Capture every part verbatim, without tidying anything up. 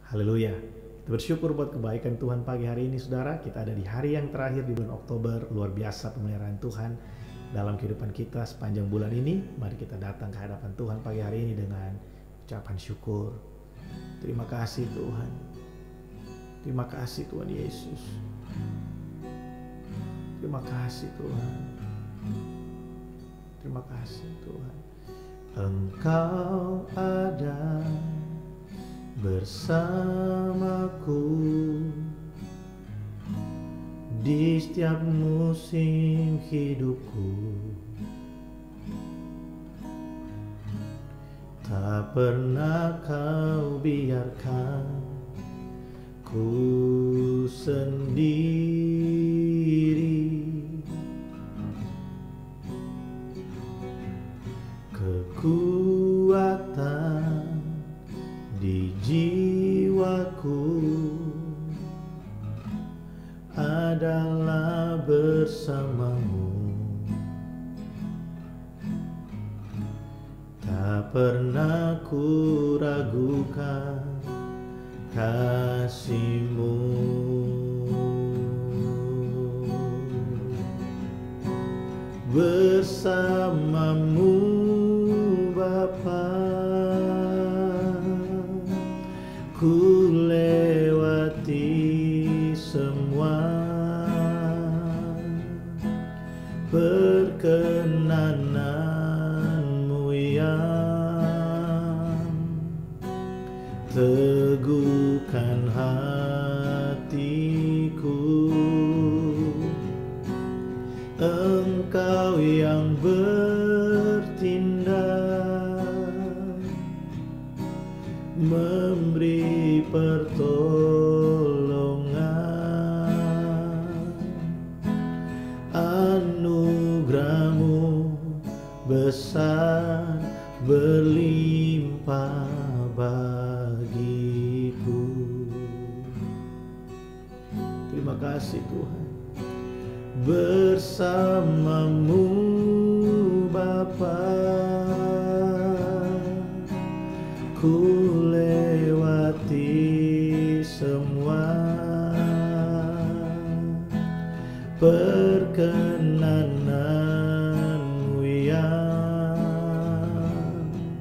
Haleluya. Kita bersyukur buat kebaikan Tuhan pagi hari ini, saudara. Kita ada di hari yang terakhir di bulan Oktober. Luar biasa pemeliharaan Tuhan dalam kehidupan kita sepanjang bulan ini. Mari kita datang ke hadapan Tuhan pagi hari ini dengan ucapan syukur. Terima kasih Tuhan. Terima kasih Tuhan Yesus. Terima kasih Tuhan. Terima kasih Tuhan. Engkau ada bersamaku di setiap musim hidupku. Tak pernah kau biarkan ku sendiri. Kekuatan di jiwaku adalah bersamamu. Tak pernah ku ragukan kasih-Mu. Bersamamu Bapa, ku lewati semua perkenananmu yang teguhkan hatiku. Engkau yang bertindak, memberi pertolongan. Anugerah-Mu besar berlimpah bagiku. Terima kasih Tuhan. Bersamamu Bapa, ku lewati semua perkenanan-Mu yang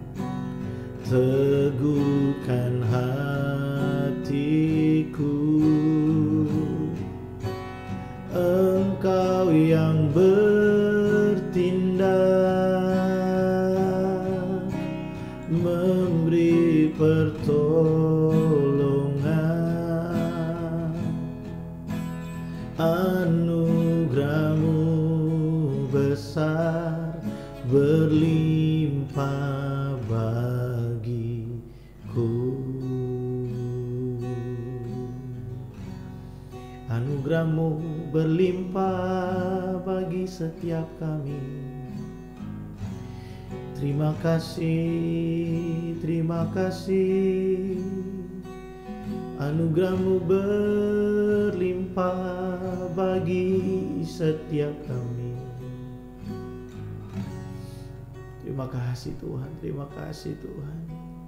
teguhkan hatiku. Engkau yang bertindak, memberi pertolongan. Anugerah-Mu besar berlimpah bagiku. Anugerah-Mu berlimpah bagi setiap kami. Terima kasih, terima kasih. Anugerah-Mu berlimpah bagi setiap kami. Terima kasih Tuhan, terima kasih Tuhan.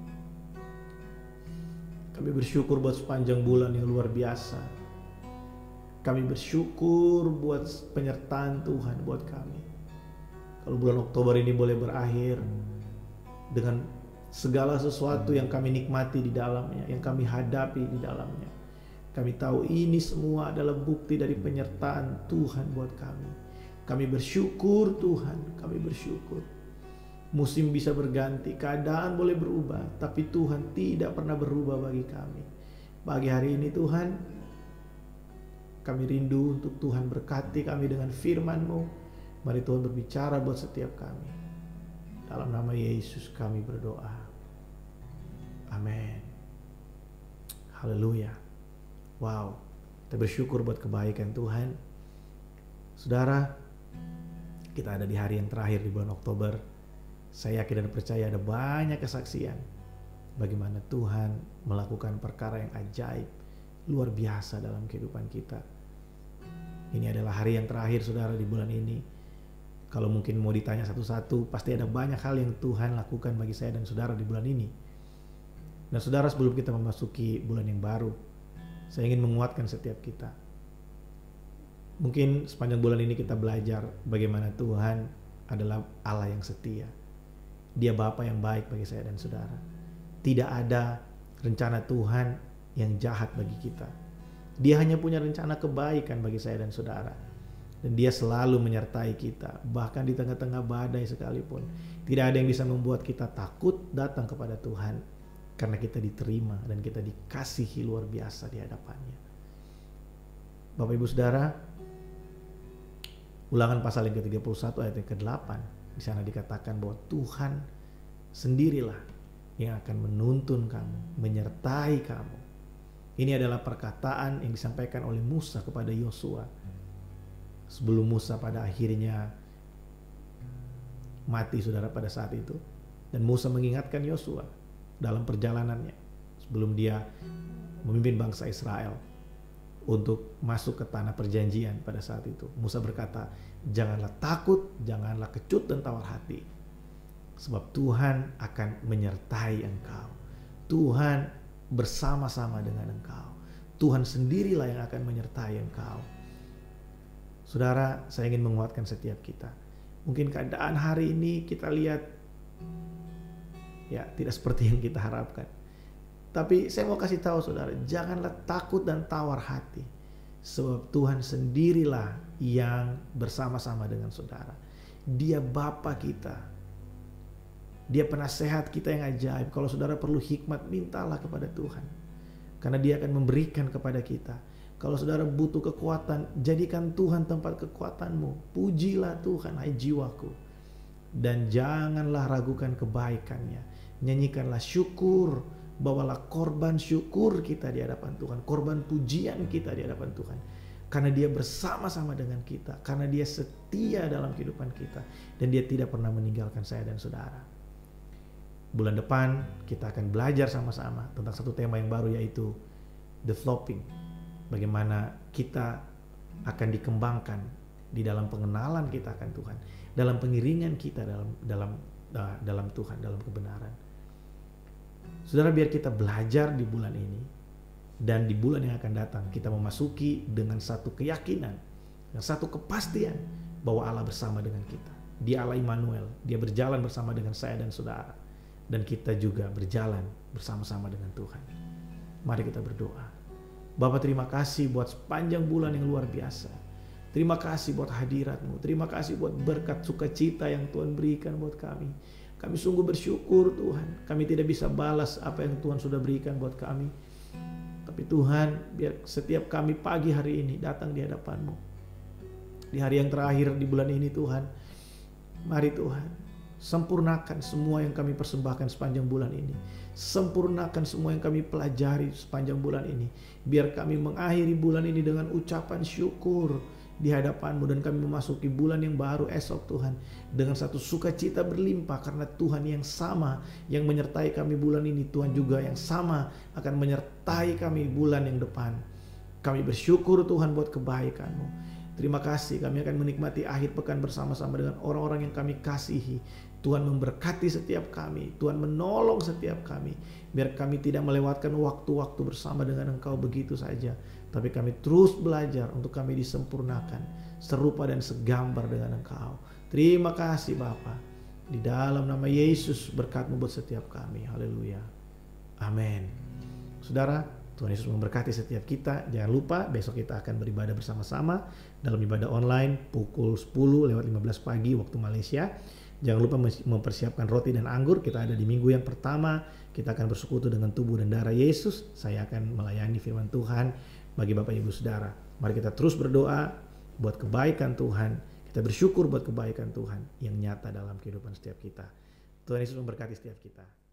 Kami bersyukur buat sepanjang bulan yang luar biasa. Kami bersyukur buat penyertaan Tuhan buat kami. Kalau bulan Oktober ini boleh berakhir dengan segala sesuatu yang kami nikmati di dalamnya, yang kami hadapi di dalamnya, kami tahu ini semua adalah bukti dari penyertaan Tuhan buat kami. Kami bersyukur Tuhan, kami bersyukur. Musim bisa berganti, keadaan boleh berubah, tapi Tuhan tidak pernah berubah bagi kami. Pagi hari ini Tuhan, kami rindu untuk Tuhan berkati kami dengan firman-Mu. Mari Tuhan berbicara buat setiap kami. Dalam nama Yesus kami berdoa. Amin. Haleluya. Wow. Kita bersyukur buat kebaikan Tuhan. Saudara, kita ada di hari yang terakhir di bulan Oktober. Saya yakin dan percaya ada banyak kesaksian bagaimana Tuhan melakukan perkara yang ajaib, luar biasa dalam kehidupan kita. Ini adalah hari yang terakhir saudara di bulan ini. Kalau mungkin mau ditanya satu-satu, pasti ada banyak hal yang Tuhan lakukan bagi saya dan saudara di bulan ini. Dan saudara, sebelum kita memasuki bulan yang baru, saya ingin menguatkan setiap kita. Mungkin sepanjang bulan ini kita belajar bagaimana Tuhan adalah Allah yang setia. Dia Bapa yang baik bagi saya dan saudara. Tidak ada rencana Tuhan yang jahat bagi kita. Dia hanya punya rencana kebaikan bagi saya dan saudara. Dan dia selalu menyertai kita, bahkan di tengah-tengah badai sekalipun. Tidak ada yang bisa membuat kita takut datang kepada Tuhan, karena kita diterima dan kita dikasihi luar biasa di hadapannya. Bapak Ibu Saudara, Ulangan pasal yang ke tiga puluh satu ayat yang ke delapan, di sana dikatakan bahwa Tuhan sendirilah yang akan menuntun kamu, menyertai kamu. Ini adalah perkataan yang disampaikan oleh Musa kepada Yosua sebelum Musa pada akhirnya mati, saudara, pada saat itu. Dan Musa mengingatkan Yosua dalam perjalanannya sebelum dia memimpin bangsa Israel untuk masuk ke tanah perjanjian pada saat itu. Musa berkata, janganlah takut, janganlah kecut dan tawar hati, sebab Tuhan akan menyertai engkau. Tuhan bersama-sama dengan engkau. Tuhan sendirilah yang akan menyertai engkau. Saudara, saya ingin menguatkan setiap kita. Mungkin keadaan hari ini kita lihat ya tidak seperti yang kita harapkan. Tapi saya mau kasih tahu saudara, janganlah takut dan tawar hati, sebab Tuhan sendirilah yang bersama-sama dengan saudara. Dia Bapa kita. Dia penasehat kita yang ajaib. Kalau saudara perlu hikmat, mintalah kepada Tuhan, karena Dia akan memberikan kepada kita. Kalau saudara butuh kekuatan, jadikan Tuhan tempat kekuatanmu. Pujilah Tuhan, hai jiwaku, dan janganlah ragukan kebaikannya. Nyanyikanlah syukur, bawalah korban syukur kita di hadapan Tuhan, korban pujian kita di hadapan Tuhan, karena Dia bersama-sama dengan kita, karena Dia setia dalam kehidupan kita, dan Dia tidak pernah meninggalkan saya dan saudara. Bulan depan kita akan belajar sama-sama tentang satu tema yang baru, yaitu the flopping. Bagaimana kita akan dikembangkan di dalam pengenalan kita akan Tuhan, dalam pengiringan kita dalam dalam dalam Tuhan, dalam kebenaran. Saudara, biar kita belajar di bulan ini, dan di bulan yang akan datang kita memasuki dengan satu keyakinan dan satu kepastian bahwa Allah bersama dengan kita. Dia Allah Immanuel, Dia berjalan bersama dengan saya dan saudara, dan kita juga berjalan bersama-sama dengan Tuhan. Mari kita berdoa. Bapa, terima kasih buat sepanjang bulan yang luar biasa. Terima kasih buat hadirat-Mu. Terima kasih buat berkat sukacita yang Tuhan berikan buat kami. Kami sungguh bersyukur Tuhan. Kami tidak bisa balas apa yang Tuhan sudah berikan buat kami. Tapi Tuhan, biar setiap kami pagi hari ini datang di hadapan-Mu. Di hari yang terakhir di bulan ini Tuhan, mari Tuhan, sempurnakan semua yang kami persembahkan sepanjang bulan ini. Sempurnakan semua yang kami pelajari sepanjang bulan ini. Biar kami mengakhiri bulan ini dengan ucapan syukur di hadapan-Mu, dan kami memasuki bulan yang baru esok Tuhan dengan satu sukacita berlimpah, karena Tuhan yang sama yang menyertai kami bulan ini, Tuhan juga yang sama akan menyertai kami bulan yang depan. Kami bersyukur Tuhan buat kebaikan-Mu. Terima kasih, kami akan menikmati akhir pekan bersama-sama dengan orang-orang yang kami kasihi. Tuhan memberkati setiap kami, Tuhan menolong setiap kami, biar kami tidak melewatkan waktu-waktu bersama dengan Engkau begitu saja, tapi kami terus belajar untuk kami disempurnakan, serupa dan segambar dengan Engkau. Terima kasih Bapa. Di dalam nama Yesus, berkat-Mu buat setiap kami. Haleluya. Amin. Saudara, Tuhan Yesus memberkati setiap kita. Jangan lupa besok kita akan beribadah bersama-sama dalam ibadah online pukul sepuluh lewat lima belas pagi waktu Malaysia. Jangan lupa mempersiapkan roti dan anggur. Kita ada di minggu yang pertama. Kita akan bersekutu dengan tubuh dan darah Yesus. Saya akan melayani firman Tuhan bagi Bapak Ibu Saudara. Mari kita terus berdoa buat kebaikan Tuhan. Kita bersyukur buat kebaikan Tuhan yang nyata dalam kehidupan setiap kita. Tuhan Yesus memberkati setiap kita.